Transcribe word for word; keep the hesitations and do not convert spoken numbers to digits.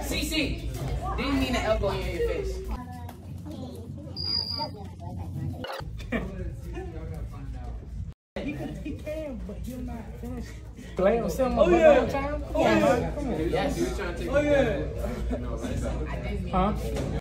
C C. Didn't mean to elbow you in your face. He can, he can, but he'll not finish. Play him, send him Oh, yeah. time. Oh, yeah. Yes. He was trying to take Oh, yeah. I didn't mean Huh?